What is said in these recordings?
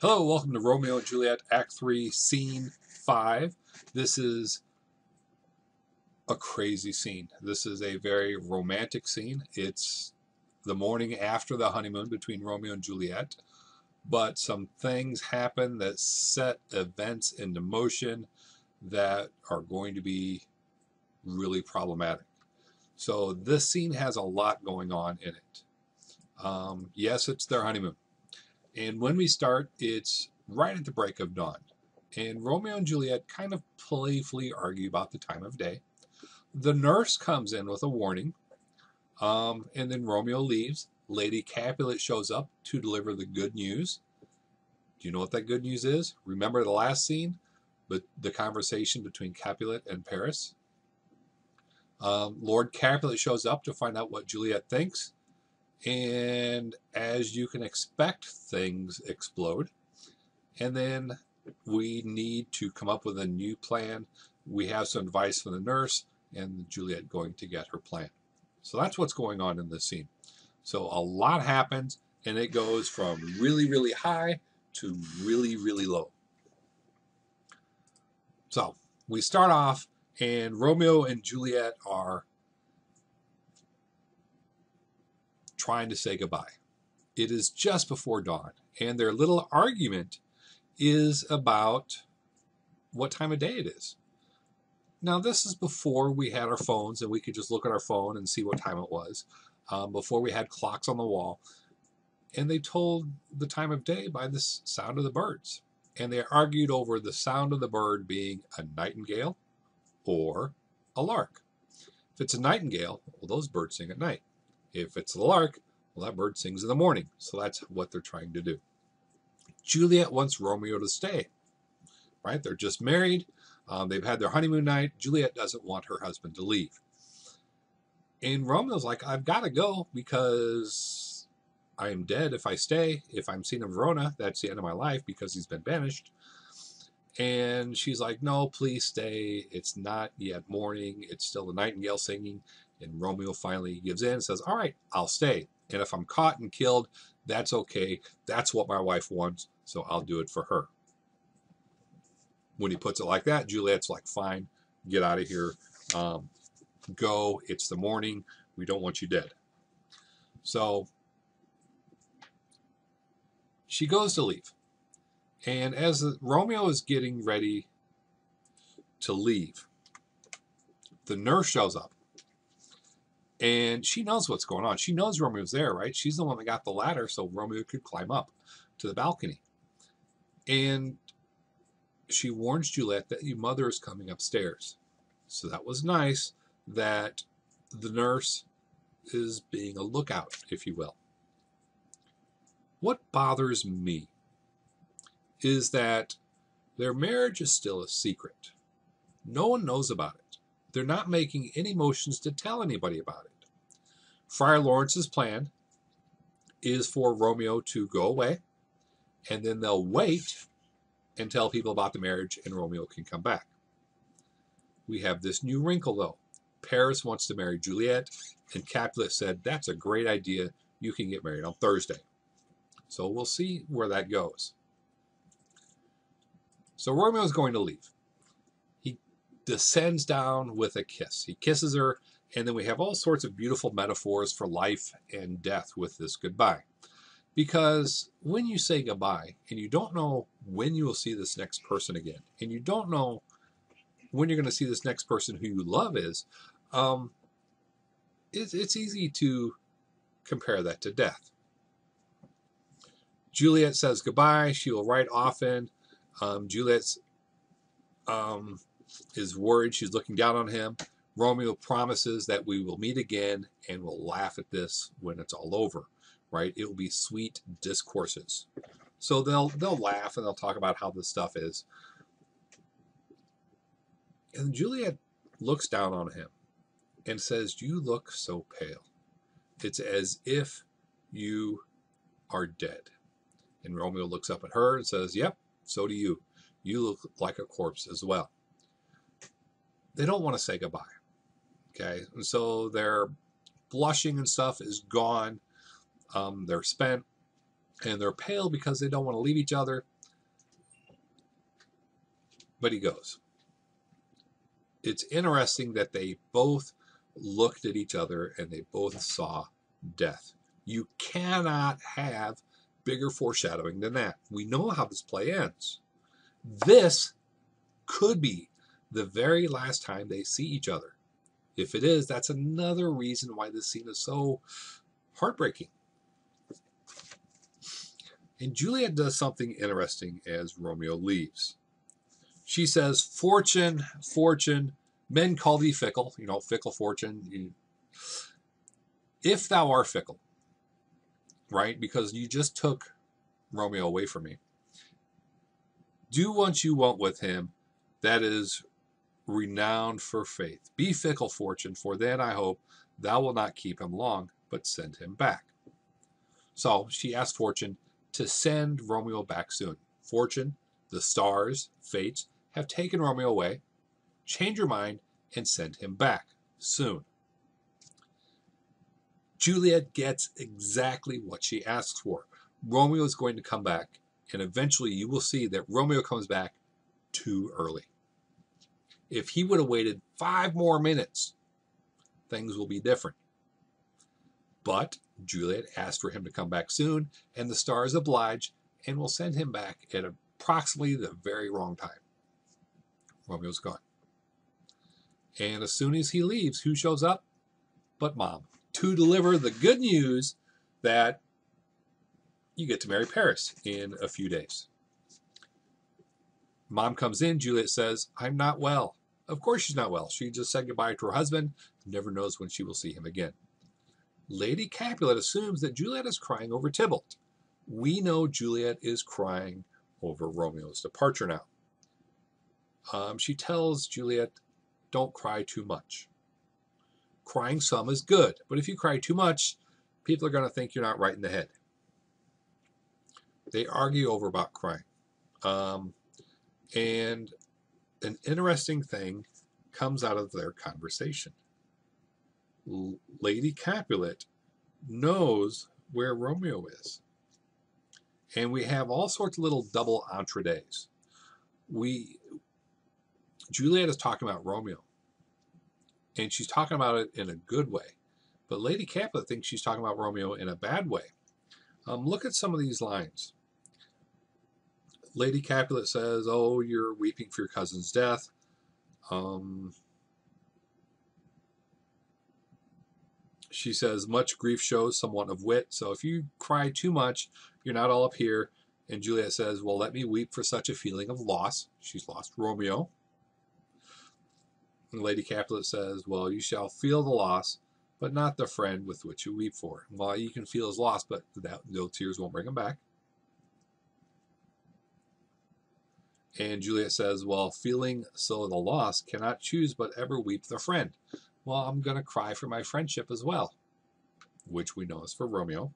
Hello, welcome to Romeo and Juliet, Act 3, Scene 5. This is a crazy scene. This is a very romantic scene. It's the morning after the honeymoon between Romeo and Juliet, but some things happen that set events into motion that are going to be really problematic. So this scene has a lot going on in it. Yes, it's their honeymoon. And when we start, it's right at the break of dawn. And Romeo and Juliet kind of playfully argue about the time of day. The nurse comes in with a warning, and then Romeo leaves. Lady Capulet shows up to deliver the good news. Do you know what that good news is? Remember the last scene? But the conversation between Capulet and Paris? Lord Capulet shows up to find out what Juliet thinks. And as you can expect, things explode. And then we need to come up with a new plan. We have some advice from the nurse and Juliet going to get her plan. So that's what's going on in this scene. So a lot happens, and it goes from really, really high to really, really low. So we start off, and Romeo and Juliet are trying to say goodbye. It is just before dawn, and their little argument is about what time of day it is. Now, this is before we had our phones and we could just look at our phone and see what time it was, before we had clocks on the wall. And they told the time of day by the sound of the birds. And they argued over the sound of the bird being a nightingale or a lark. If it's a nightingale, well, those birds sing at night. If it's the lark, well, that bird sings in the morning. So that's what they're trying to do. Juliet wants Romeo to stay, right? They're just married. They've had their honeymoon night. Juliet doesn't want her husband to leave. And Romeo's like, I've got to go because I am dead if I stay. If I'm seen in Verona, that's the end of my life because he's been banished. And she's like, no, please stay. It's not yet morning. It's still the nightingale singing. And Romeo finally gives in and says, all right, I'll stay. And if I'm caught and killed, that's okay. That's what my wife wants, so I'll do it for her. When he puts it like that, Juliet's like, fine, get out of here. Go. It's the morning. We don't want you dead. So she goes to leave. And as Romeo is getting ready to leave, the nurse shows up. And she knows what's going on. She knows Romeo's there, right? She's the one that got the ladder so Romeo could climb up to the balcony. And she warns Juliet that your mother is coming upstairs. So that was nice that the nurse is being a lookout, if you will. What bothers me is that their marriage is still a secret. No one knows about it. They're not making any motions to tell anybody about it. Friar Lawrence's plan is for Romeo to go away, and then they'll wait and tell people about the marriage, and Romeo can come back. We have this new wrinkle, though. Paris wants to marry Juliet, and Capulet said, that's a great idea. You can get married on Thursday. So we'll see where that goes. So Romeo's going to leave. He descends down with a kiss. He kisses her, and then we have all sorts of beautiful metaphors for life and death with this goodbye. Because when you say goodbye, and you don't know when you will see this next person again, and you don't know when you're going to see this next person who you love is, it's easy to compare that to death. Juliet says goodbye. She will write often. Juliet is worried. She's looking down on him. Romeo promises that we will meet again and we'll laugh at this when it's all over, right? It will be sweet discourses. So they'll laugh and they'll talk about how this stuff is. And Juliet looks down on him and says, you look so pale. It's as if you are dead. And Romeo looks up at her and says, yep, so do you. You look like a corpse as well. They don't want to say goodbye. Okay, and so their blushing and stuff is gone. They're spent, and they're pale because they don't want to leave each other. but he goes. It's interesting that they both looked at each other and they both saw death. You cannot have bigger foreshadowing than that. We know how this play ends. This could be the very last time they see each other. If it is, that's another reason why this scene is so heartbreaking. And Juliet does something interesting as Romeo leaves. She says, "Fortune, fortune, men call thee fickle." You know, fickle fortune. If thou art fickle, right? Because you just took Romeo away from me. Do what you want with him. That is renowned for faith. Be fickle, fortune, for then I hope thou wilt not keep him long, but send him back. So she asked Fortune to send Romeo back soon. Fortune, the stars, fates, have taken Romeo away. Change your mind and send him back soon. Juliet gets exactly what she asks for. Romeo is going to come back, and eventually you will see that Romeo comes back too early. If he would have waited 5 more minutes, things will be different. But Juliet asked for him to come back soon, and the stars oblige and will send him back at approximately the very wrong time. Romeo's gone. And as soon as he leaves, who shows up? But Mom, to deliver the good news that you get to marry Paris in a few days. Mom comes in. Juliet says, "I'm not well." Of course she's not well. She just said goodbye to her husband. Never knows when she will see him again. Lady Capulet assumes that Juliet is crying over Tybalt. We know Juliet is crying over Romeo's departure now. She tells Juliet, "Don't cry too much. Crying some is good, but if you cry too much, people are going to think you're not right in the head." They argue over about crying. And an interesting thing comes out of their conversation. Lady Capulet knows where Romeo is. And we have all sorts of little double entrees. Juliet is talking about Romeo. And she's talking about it in a good way. But Lady Capulet thinks she's talking about Romeo in a bad way. Look at some of these lines. Lady Capulet says, "Oh, you're weeping for your cousin's death." She says, "Much grief shows somewhat of wit. So if you cry too much, you're not all up here." And Juliet says, "Well, let me weep for such a feeling of loss." She's lost Romeo. And Lady Capulet says, "Well, you shall feel the loss, but not the friend with which you weep for." Well, you can feel his loss, but those tears won't bring him back. And Juliet says, "Well, feeling so the loss, cannot choose but ever weep the friend." Well, I'm going to cry for my friendship as well, which we know is for Romeo.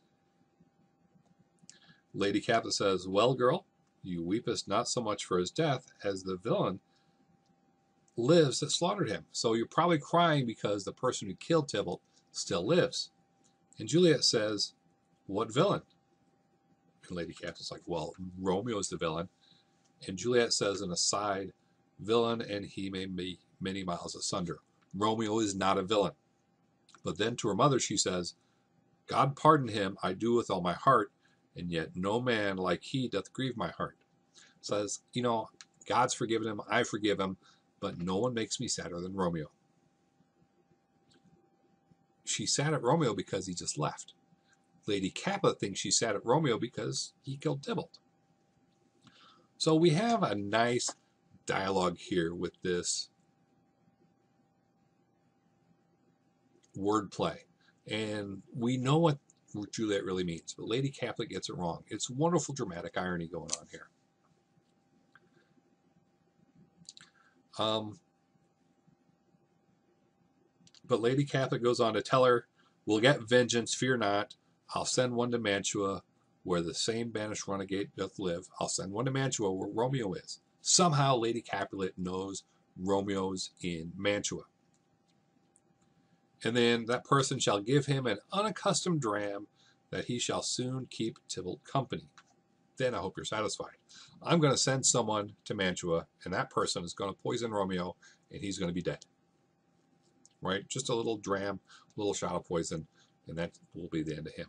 Lady Capulet says, "Well, girl, you weepest not so much for his death as the villain lives that slaughtered him. So you're probably crying because the person who killed Tybalt still lives." And Juliet says, "What villain?" And Lady Capulet's like, "Well, Romeo's the villain." And Juliet says, an aside, "Villain and he may be many miles asunder. Romeo is not a villain." But then to her mother she says, "God pardon him, I do with all my heart, and yet no man like he doth grieve my heart." Says, God's forgiven him, I forgive him, but no one makes me sadder than Romeo. She's sad at Romeo because he just left. Lady Capulet thinks she's sad at Romeo because he killed Tybalt. So we have a nice dialogue here with this wordplay. And we know what Juliet really means, but Lady Capulet gets it wrong. It's wonderful dramatic irony going on here. But Lady Capulet goes on to tell her, "We'll get vengeance, fear not. I'll send one to Mantua, where the same banished renegade doth live. I'll send one to Mantua, where Romeo is." Somehow Lady Capulet knows Romeo's in Mantua. And then that person shall give him an unaccustomed dram, that he shall soon keep Tybalt company. then I hope you're satisfied. I'm going to send someone to Mantua, and that person is going to poison Romeo, and he's going to be dead. Right? Just a little dram, a little shot of poison, and that will be the end of him.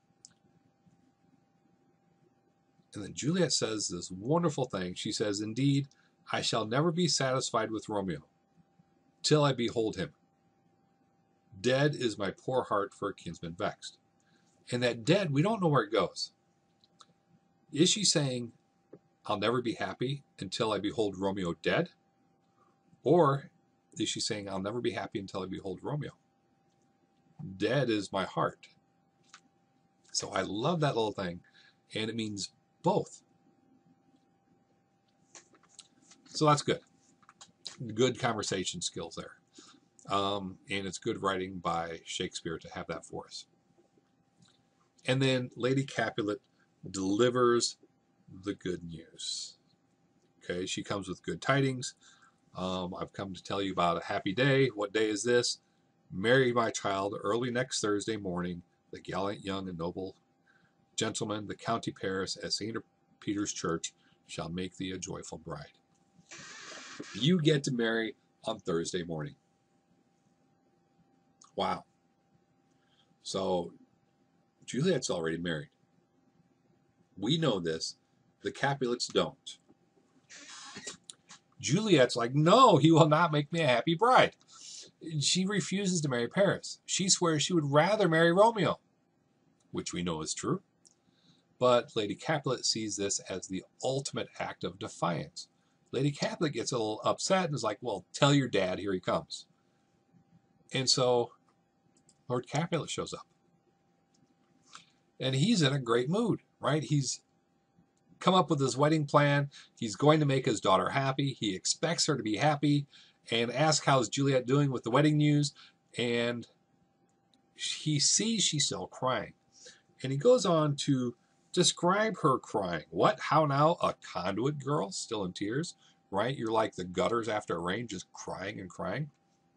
And then Juliet says this wonderful thing. She says, indeed, I shall never be satisfied with Romeo till I behold him. Dead is my poor heart for a kinsman vexed. And that dead, we don't know where it goes. Is she saying, I'll never be happy until I behold Romeo dead? Or is she saying, I'll never be happy until I behold Romeo? Dead is my heart. So I love that little thing. And it means both. So that's good. Good conversation skills there. And it's good writing by Shakespeare to have that for us. And then Lady Capulet delivers the good news. Okay, she comes with good tidings. I've come to tell you about a happy day. What day is this? Marry my child early next Thursday morning. The gallant young and noble gentleman, the County Paris at St. Peter's Church, shall make thee a joyful bride. You get to marry on Thursday morning. Wow. So Juliet's already married. We know this. The Capulets don't. Juliet's like, no, he will not make me a happy bride. She refuses to marry Paris. She swears she would rather marry Romeo, which we know is true. But Lady Capulet sees this as the ultimate act of defiance. Lady Capulet gets a little upset and is like, well, tell your dad, here he comes. And so Lord Capulet shows up. And he's in a great mood, right? He's come up with his wedding plan. He's going to make his daughter happy. He expects her to be happy and asks how's Juliet doing with the wedding news. And he sees she's still crying. And he goes on to describe her crying. What? How now? A conduit girl still in tears, right? You're like the gutters after a rain, just crying and crying.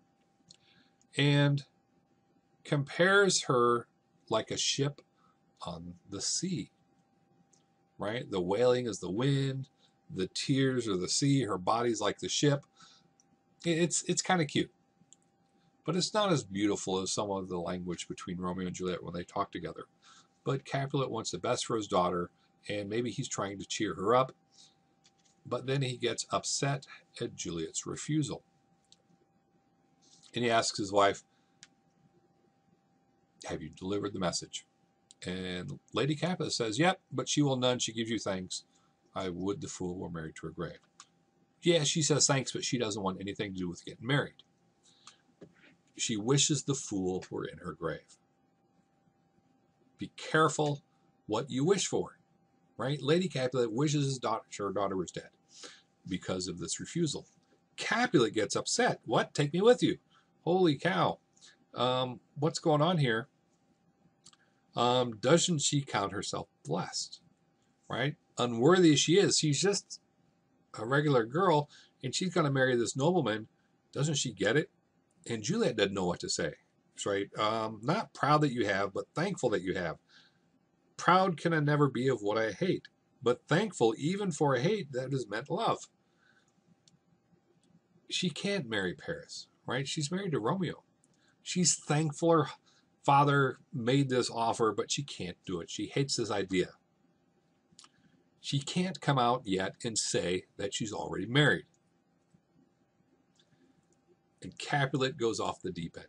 And compares her like a ship on the sea, right? The wailing is the wind, the tears are the sea, her body's like the ship. It's kind of cute. But it's not as beautiful as some of the language between Romeo and Juliet when they talk together. But Capulet wants the best for his daughter, and maybe he's trying to cheer her up. But then he gets upset at Juliet's refusal. And he asks his wife, have you delivered the message? And Lady Capulet says, yep, but she will none. She gives you thanks. I would the fool were married to her grave. Yeah, she says thanks, but she doesn't want anything to do with getting married. She wishes the fool were in her grave. Be careful what you wish for, right? Lady Capulet wishes her daughter was dead because of this refusal. Capulet gets upset. What? Take me with you. Holy cow. What's going on here? Doesn't she count herself blessed, right? Unworthy as she is, she's just a regular girl, and she's going to marry this nobleman. Doesn't she get it? And Juliet doesn't know what to say, right? Not proud that you have, but thankful that you have. Proud can I never be of what I hate, but thankful even for a hate that is meant love. She can't marry Paris, right? She's married to Romeo. She's thankful her father made this offer, but she can't do it. She hates this idea. She can't come out yet and say that she's already married. And Capulet goes off the deep end.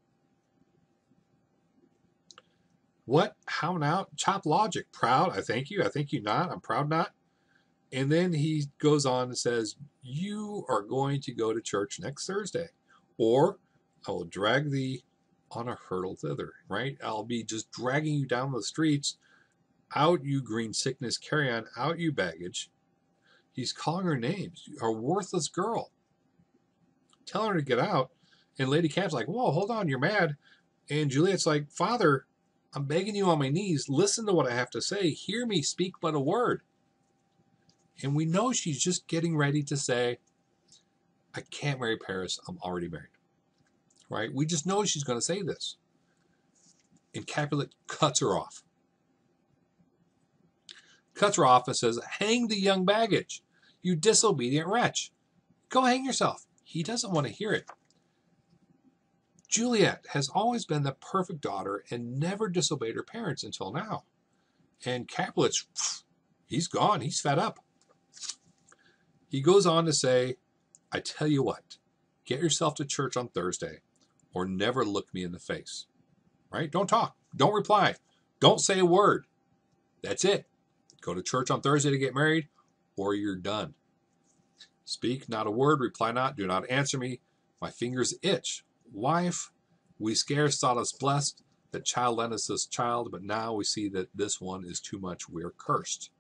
What? How now? Chop logic. Proud? I thank you. I think you not. I'm proud not. And then he goes on and says, you are going to go to church next Thursday, or I will drag thee on a hurdle thither, right? I'll be just dragging you down the streets. Out, you green sickness, carry on. Out, you baggage. He's calling her names. A worthless girl. Telling her to get out. And Lady Cap's like, whoa, hold on, you're mad. And Juliet's like, Father, I'm begging you on my knees. Listen to what I have to say. Hear me speak but a word. And we know she's just getting ready to say, I can't marry Paris. I'm already married. Right? We just know she's going to say this. And Capulet cuts her off. cuts her off and says, "Hang the young baggage, you disobedient wretch. Go hang yourself." He doesn't want to hear it. Juliet has always been the perfect daughter and never disobeyed her parents until now. And Capulet, he's gone. He's fed up. He goes on to say, "I tell you what, get yourself to church on Thursday or never look me in the face." Right? Don't talk. Don't reply. Don't say a word. That's it. Go to church on Thursday to get married or you're done. Speak not a word, reply not, do not answer me. My fingers itch. Wife, we scarce thought us blessed that child lent us this child, but now we see that this one is too much. We're cursed.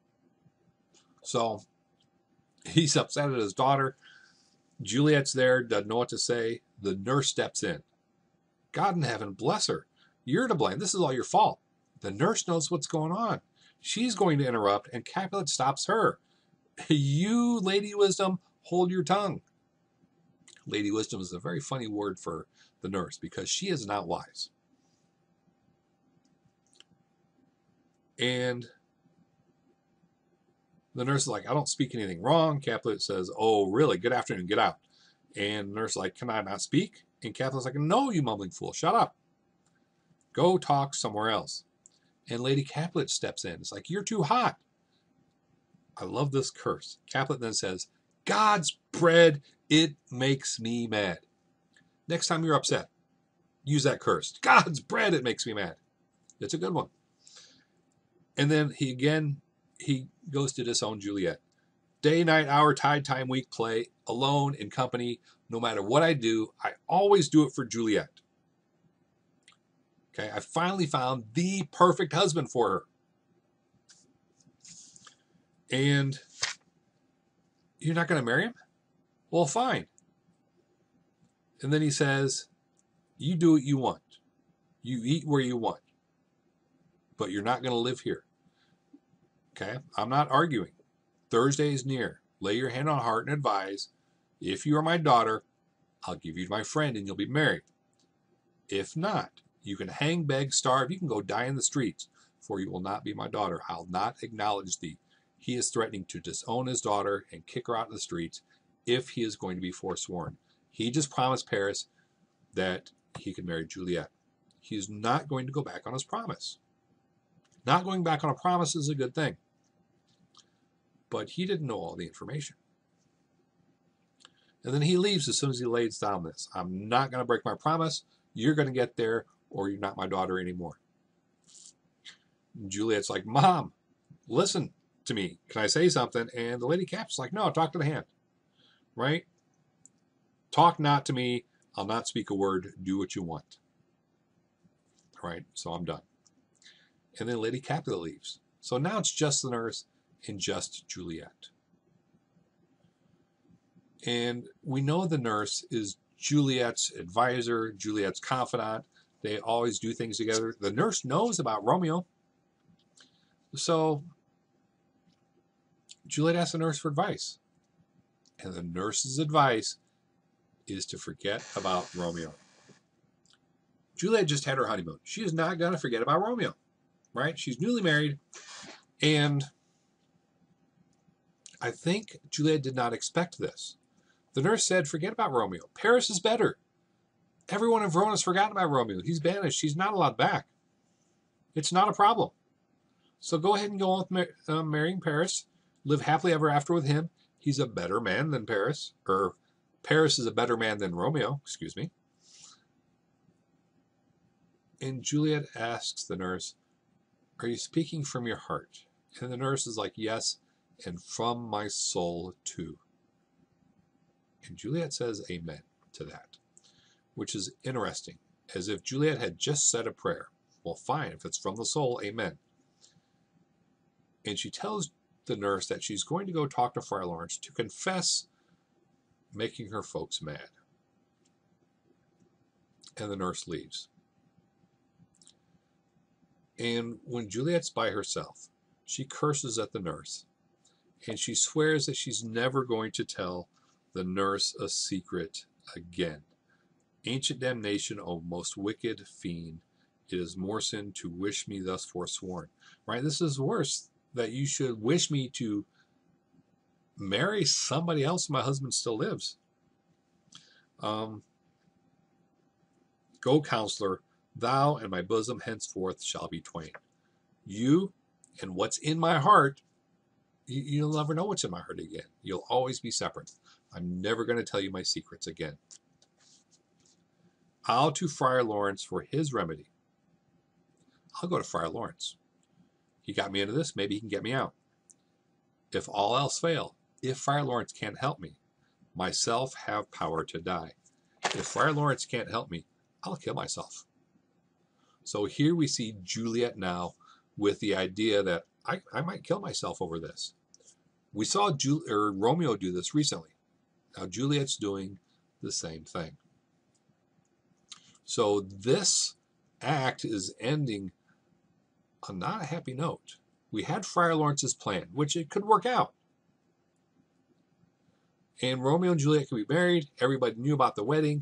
So he's upset at his daughter. Juliet's there, doesn't know what to say. The nurse steps in. "God in heaven, bless her. You're to blame. This is all your fault." The nurse knows what's going on. She's going to interrupt, and Capulet stops her. "You, Lady Wisdom, hold your tongue." Lady Wisdom is a very funny word for the nurse because she is not wise. And the nurse is like, "I don't speak anything wrong." Capulet says, "Oh, really? Good afternoon. Get out." And the nurse is like, "Can I not speak?" And Capulet's like, "No, you mumbling fool. Shut up. Go talk somewhere else." And Lady Capulet steps in. It's like, "You're too hot." I love this curse. Capulet then says, "God's bread, it makes me mad." Next time you're upset, use that curse. "God's bread, it makes me mad." It's a good one. And then he goes to disown Juliet. "Day, night, hour, tide, time, week, play, alone, in company, no matter what I do, I always do it for Juliet. Okay, I finally found the perfect husband for her. And you're not going to marry him? Well, fine." And then he says, "You do what you want. You eat where you want. But you're not going to live here." Okay, I'm not arguing. Thursday is near. Lay your hand on heart and advise. If you are my daughter, I'll give you my friend and you'll be married. If not, you can hang, beg, starve. You can go die in the streets, for you will not be my daughter. I'll not acknowledge thee. He is threatening to disown his daughter and kick her out in the streets if he is going to be forsworn. He just promised Paris that he could marry Juliet. He is not going to go back on his promise. Not going back on a promise is a good thing. But he didn't know all the information. And then he leaves as soon as he lays down this. "I'm not going to break my promise. You're going to get there or you're not my daughter anymore." And Juliet's like, "Mom, listen to me. Can I say something?" And the Lady Cap's like, "No, talk to the hand." Right? "Talk not to me. I'll not speak a word. Do what you want." All right, so I'm done. And then Lady Capulet leaves. So now it's just the nurse and just Juliet. And we know the nurse is Juliet's advisor, Juliet's confidant. They always do things together. The nurse knows about Romeo. So Juliet asks the nurse for advice. And the nurse's advice is to forget about Romeo. Juliet just had her honeymoon. She is not going to forget about Romeo, right? She's newly married. And I think Juliet did not expect this. The nurse said, "Forget about Romeo. Paris is better. Everyone in Verona has forgotten about Romeo. He's banished. He's not allowed back. It's not a problem. So go ahead and go on with marrying Paris. Live happily ever after with him. He's a better man than Paris. Or Paris is a better man than Romeo. Excuse me." And Juliet asks the nurse, "Are you speaking from your heart?" And the nurse is like, "Yes, and from my soul too." And Juliet says amen to that, which is interesting, as if Juliet had just said a prayer. Well, fine, if it's from the soul, amen. And she tells the nurse that she's going to go talk to Friar Lawrence to confess making her folks mad. And the nurse leaves. And when Juliet's by herself, she curses at the nurse, and she swears that she's never going to tell the nurse a secret again. "Ancient damnation, O most wicked fiend, it is more sin to wish me thus forsworn." Right? This is worse that you should wish me to marry somebody else. My husband still lives. Go, counselor, thou and my bosom henceforth shall be twain. You and what's in my heart, you'll never know what's in my heart again. You'll always be separate. I'm never going to tell you my secrets again. I'll to Friar Lawrence for his remedy. I'll go to Friar Lawrence. He got me into this, maybe he can get me out. If all else fail, if Friar Lawrence can't help me, myself have power to die. If Friar Lawrence can't help me, I'll kill myself. So here we see Juliet now with the idea that I might kill myself over this. We saw Romeo do this recently. Now Juliet's doing the same thing. So this act is ending on not a happy note. We had Friar Lawrence's plan, which it could work out. And Romeo and Juliet could be married. Everybody knew about the wedding.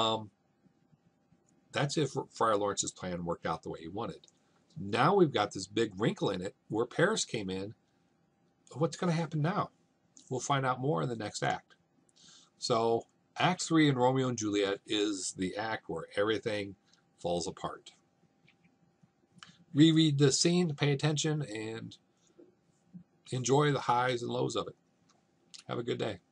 That's if Friar Lawrence's plan worked out the way he wanted. Now we've got this big wrinkle in it where Paris came in. What's going to happen now? We'll find out more in the next act. So Act 3 in Romeo and Juliet is the act where everything falls apart. Reread the scene, pay attention, and enjoy the highs and lows of it. Have a good day.